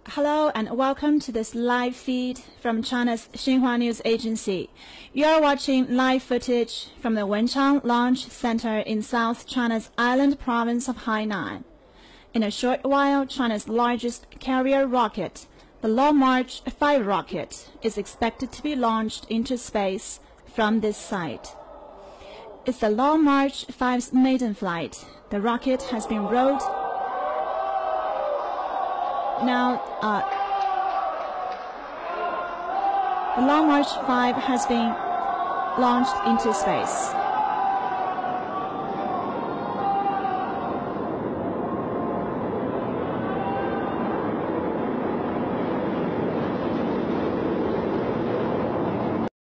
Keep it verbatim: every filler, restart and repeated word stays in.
Hello and welcome to this live feed from China's Xinhua News Agency. You are watching live footage from the Wenchang Launch Center in South China's island province of Hainan. In a short while, China's largest carrier rocket, the Long March five rocket, is expected to be launched into space from this site. It's the Long March five's maiden flight. The rocket has been rolled Now, uh, the Long March five has been launched into space.